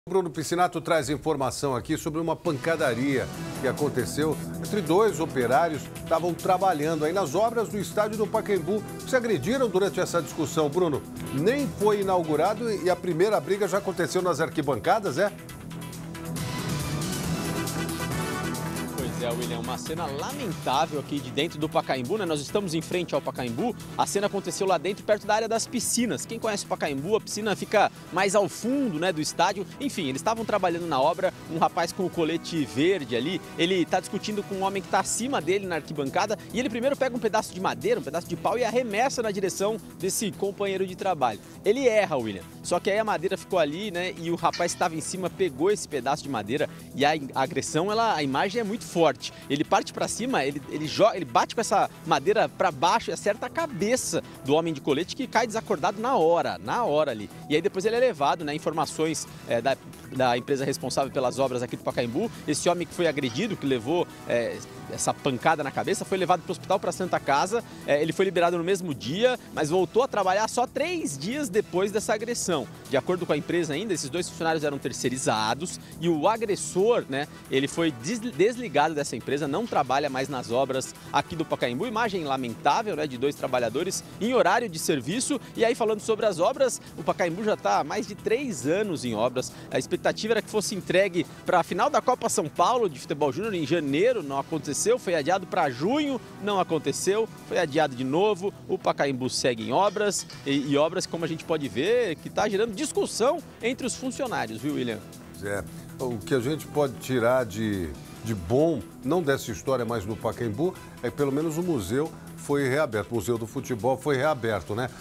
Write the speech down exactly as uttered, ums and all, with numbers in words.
Bruno Piscinato traz informação aqui sobre uma pancadaria que aconteceu entre dois operários que estavam trabalhando aí nas obras do estádio do Pacaembu. Se agrediram durante essa discussão, Bruno. Nem foi inaugurado e a primeira briga já aconteceu nas arquibancadas, é? É, William, uma cena lamentável aqui de dentro do Pacaembu, né? Nós estamos em frente ao Pacaembu. A cena aconteceu lá dentro, perto da área das piscinas. Quem conhece o Pacaembu, a piscina fica mais ao fundo, né, do estádio. Enfim, eles estavam trabalhando na obra. Um rapaz com o colete verde ali, ele está discutindo com um homem que está acima dele na arquibancada. E ele primeiro pega um pedaço de madeira, um pedaço de pau e arremessa na direção desse companheiro de trabalho. Ele erra, William. Só que aí a madeira ficou ali, né? E o rapaz que estava em cima pegou esse pedaço de madeira. E a agressão, ela, a imagem é muito forte. Ele parte para cima, ele, ele, joga, ele bate com essa madeira para baixo e acerta a cabeça do homem de colete, que cai desacordado na hora, na hora ali. E aí depois ele é levado, né? Informações é, da, da empresa responsável pelas obras aqui do Pacaembu. Esse homem que foi agredido, que levou é, essa pancada na cabeça, foi levado para o hospital, para a Santa Casa. É, ele foi liberado no mesmo dia, mas voltou a trabalhar só três dias depois dessa agressão. De acordo com a empresa ainda, esses dois funcionários eram terceirizados e o agressor, né? Ele foi desligado dessa empresa, não trabalha mais nas obras aqui do Pacaembu. Imagem lamentável, né, de dois trabalhadores em horário de serviço. E aí, falando sobre as obras, o Pacaembu já está há mais de três anos em obras. A expectativa era que fosse entregue para a final da Copa São Paulo de Futebol Júnior em janeiro, não aconteceu. Foi adiado para junho, não aconteceu. Foi adiado de novo. O Pacaembu segue em obras e, e obras, como a gente pode ver, que está gerando discussão entre os funcionários, viu, William? É, o que a gente pode tirar de... de bom, não dessa história, mas no Pacaembu, é que pelo menos o museu foi reaberto. O Museu do Futebol foi reaberto, né?